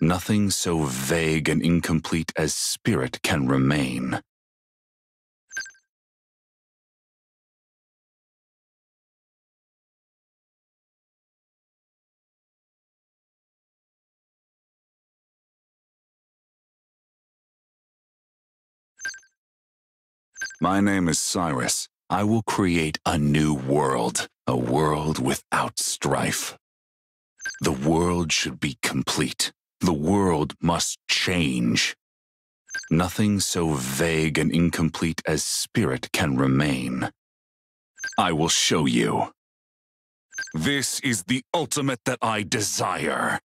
Nothing so vague and incomplete as spirit can remain. My name is Cyrus. I will create a new world, a world without strife. The world should be complete. The world must change. Nothing so vague and incomplete as spirit can remain. I will show you. This is the ultimate that I desire.